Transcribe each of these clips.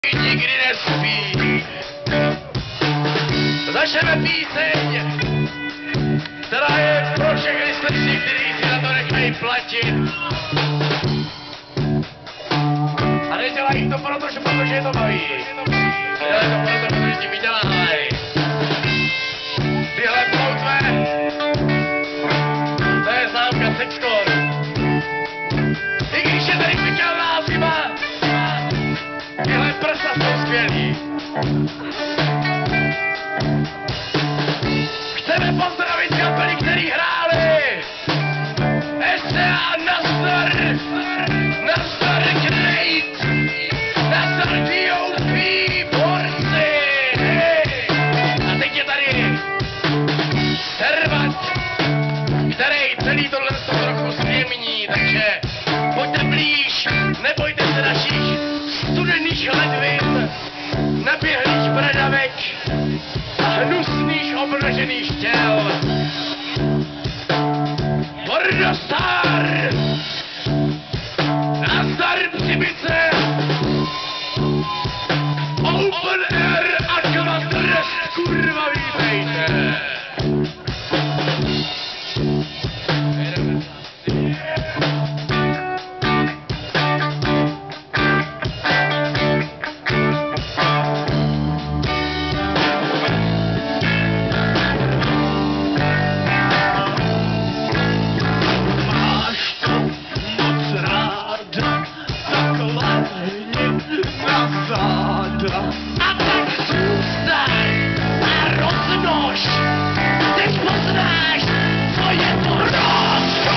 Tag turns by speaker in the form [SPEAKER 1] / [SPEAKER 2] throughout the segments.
[SPEAKER 1] nikdy nespí. Začneme píseň, která je pro všechny slyší, kteří si na to nechají platit. A nedělají to protože je to baví. Dělají to protože ti vydělávají. Tyhle ploutve, to je známka sexkor. I když je tady pekelná zima, tyhle prsa jsou skvělý. Chceme pozdravit kapely, který hráli. S.A. Nazdar, Nazdar Great, Nazdar D.O.P. Borci. A teď je tady Servat, který celý tohle trochu zjemní, takže pojďte blíž, nebojte se našich studených ledvin, naběhlých bradavek a hnusných obnažených těl. Bordostar! Nazdar Přibyce! Open Air Aquatrest, kurva vítejte! A tak zůstaň a roznož, teď poznáš, co je to roznož.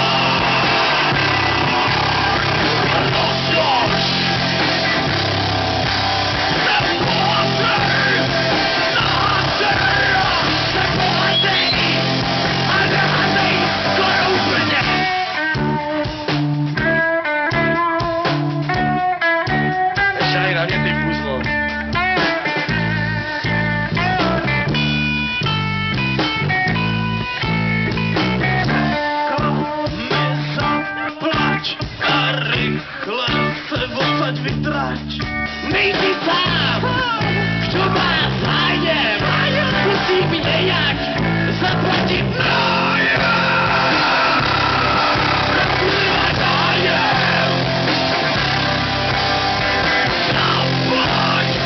[SPEAKER 1] Roznož. Nepohazej a nehazej skoro úplně. Nešaj na mě ty puzlo. Nejsi sám, kdo má zájem, musí mi nějak zaplatit nájem. Kurva nájem. Zaplať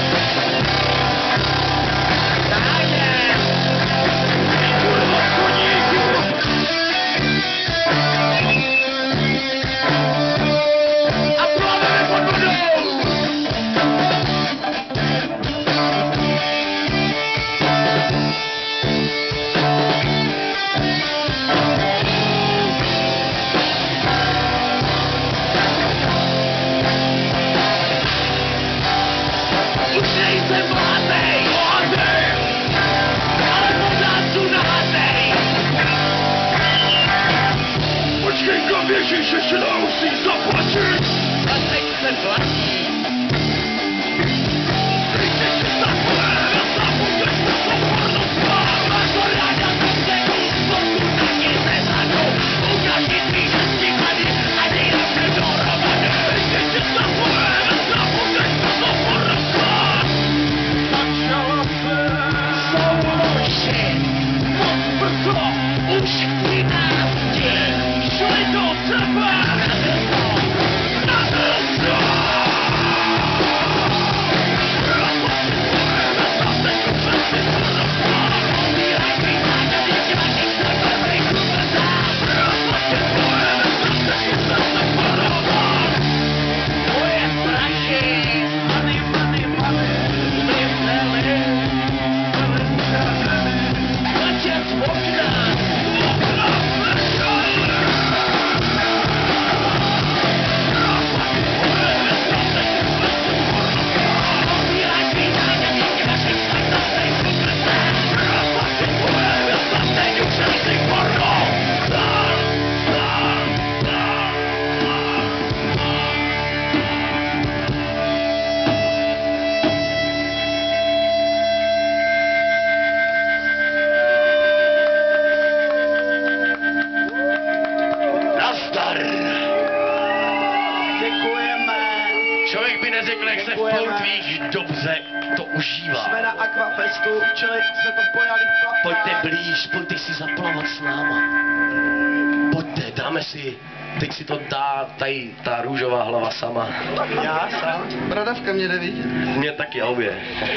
[SPEAKER 1] pouze to užívá.
[SPEAKER 2] Jsme na Aquafestu, čili jsme to pojali v plavkách.
[SPEAKER 1] Pojďte blíž, pojďte si zaplavat s náma. Pojďte, dáme si, teď si to dá tady ta růžová hlava sama.
[SPEAKER 2] Já sám? Bradavka mě jde vidět.
[SPEAKER 1] Mě taky obě.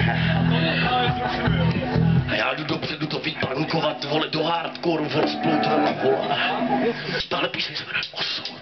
[SPEAKER 1] A já jdu dopředu to vypankovat, vole, do hardcore, vzploutvela, vole. Stále píseň se jmenuje Osud.